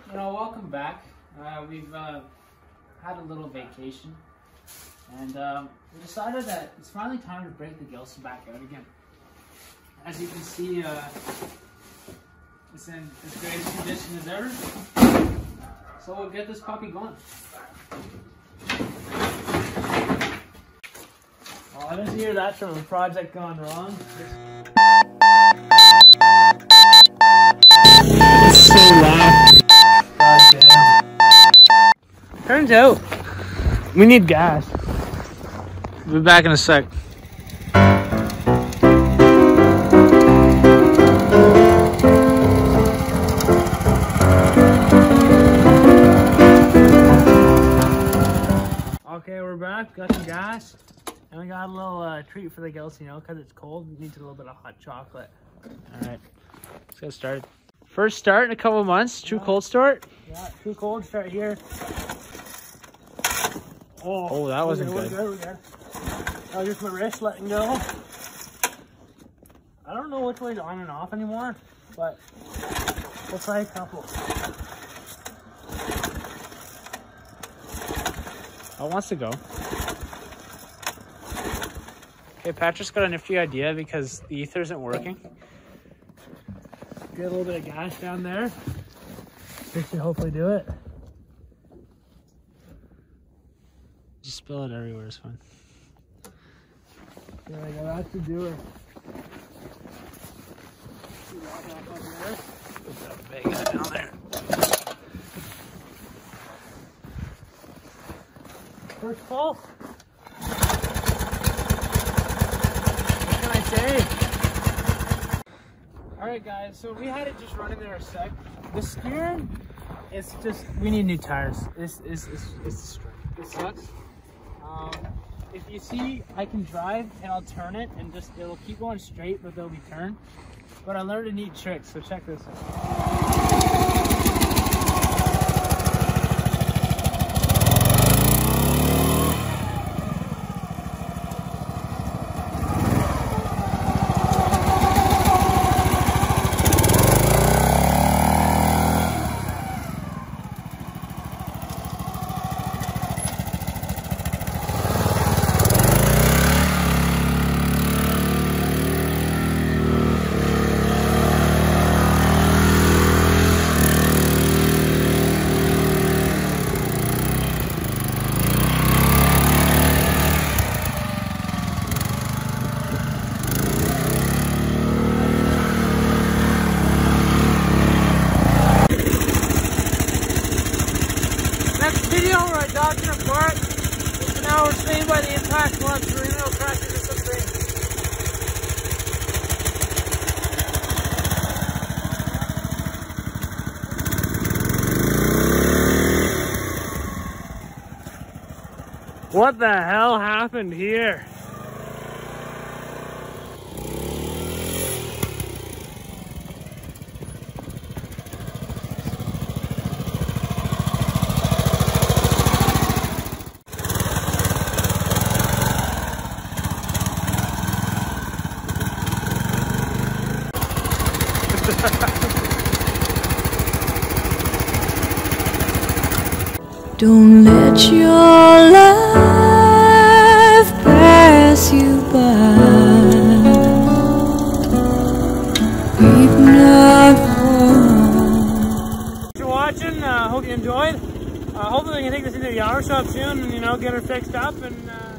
Welcome back. We've had a little vacation, and we decided that it's finally time to break the Gilson back out again. As you can see, it's in as great a condition as ever. So we'll get this puppy going. Oh, I didn't hear that from a project gone wrong. It's so loud. God damn. Turns out we need gas. We'll be back in a sec. Okay, we're back. Got some gas. And we got a little treat for the Gilson, because it's cold. It needs a little bit of hot chocolate. Alright, let's get started. First start in a couple months. True cold start. Yeah, true cold start here. Oh, that wasn't good. We're good. That was just my wrist letting go. I don't know which way's on and off anymore, but we'll try a couple. How wants to go? Okay, Patrick's got a nifty idea because the ether isn't working. Get a little bit of gas down there. This should hopefully do it. Just spill it everywhere, it's fine. There we go, that's the doer. Put that big guy down there. First pull. What can I say? Alright guys, so we had it just running there a sec. The steering, it's just, we need new tires. It's sucks. If you see, I can drive and I'll turn it and just, it'll keep going straight, but there'll be turn. But I learned a neat trick, so check this out. Where I dodged him apart. So now we're staying by the impact once. We're in a little crash into something. What the hell happened here? Don't let your life pass you by. Weep not for. Thanks for watching. Hope you enjoyed. Hopefully we can take this into the auto shop soon and get her fixed up and